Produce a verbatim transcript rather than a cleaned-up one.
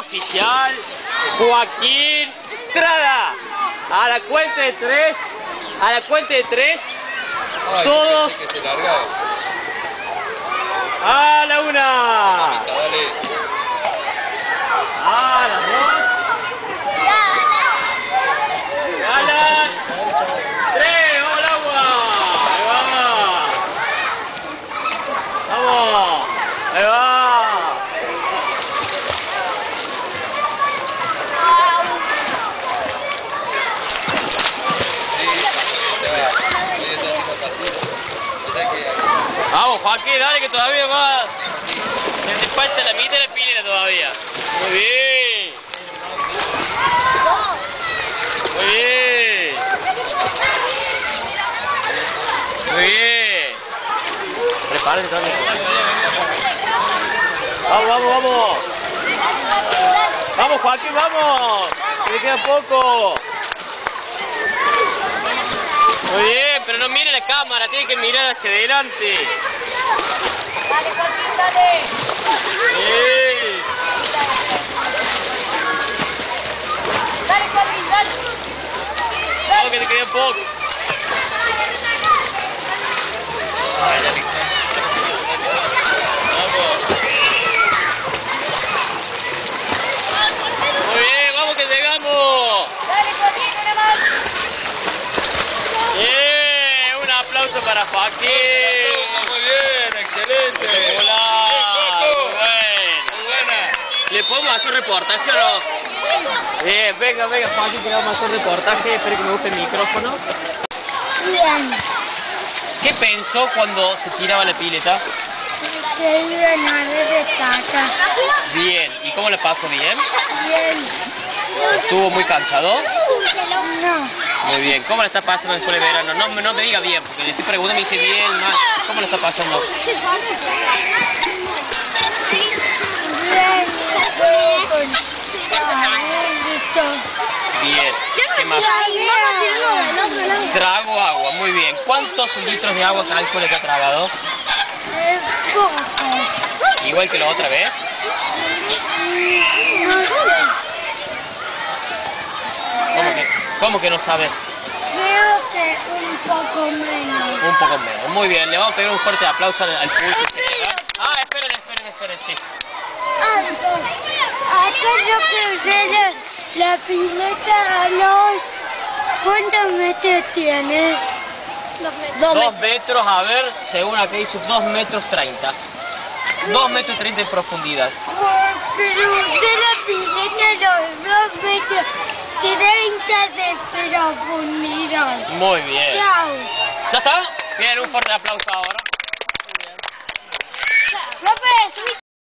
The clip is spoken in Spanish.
oficial, Joaquín Estrada. A la cuenta de tres, a la cuenta de tres, Ay, todos que se largaba. a la una, Dale. a las dos, a las tres, vamos al agua, ahí va, vamos, ahí va. Vamos, Joaquín, dale que todavía va. Se te falta la mitad de la pileta todavía. Muy bien. Muy bien. Muy bien. Prepárate también. Vamos, vamos, vamos. Vamos, Joaquín, vamos. Que le queda poco. Muy bien, pero no mire la cámara, tiene que mirar hacia adelante. Dale, Joaquín, dale. Sí. Dale, Joaquín, dale. Vamos que te queda poco. Ay, dale. Vamos. Muy bien, vamos que llegamos. Dale, Joaquín, una más. Bien, un aplauso para Joaquín. Muy bien, excelente. Espectacular. Muy Muy buena. Muy buena. ¿Le podemos hacer un reportaje o no? Bien, venga, venga, Joaquín, que vamos a hacer un reportaje. Espero que me guste el micrófono. Bien. ¿Qué pensó cuando se tiraba la pileta? Que iban a ver destaca. Bien. ¿Y cómo le pasó? Bien. Bien. ¿Estuvo muy cansado? No. Muy bien. ¿Cómo le está pasando después de verano? No, no me diga bien, porque le estoy preguntando y me dice bien, mal. ¿Cómo le está pasando? Bien. Bien. ¿Qué más? Trago agua. Muy bien. ¿Cuántos litros de agua calcula que ha tragado? ¿Igual que la otra vez? No sé. ¿Cómo que, cómo que no sabe? Creo que un poco menos. Un poco menos. Muy bien. Le vamos a pedir un fuerte aplauso al, al público. Ah, esperen, esperen, esperen, sí. Acá yo que usé la, la pileta a los... ¿Cuántos metros tiene? Dos Dos metros, a ver, según acá dice dos metros treinta. Dos metros treinta de profundidad. Pero usé la pileta a los dos metros treinta de profundidad. Muy bien. Chao. ¿Ya está? Bien, un fuerte aplauso ahora. López,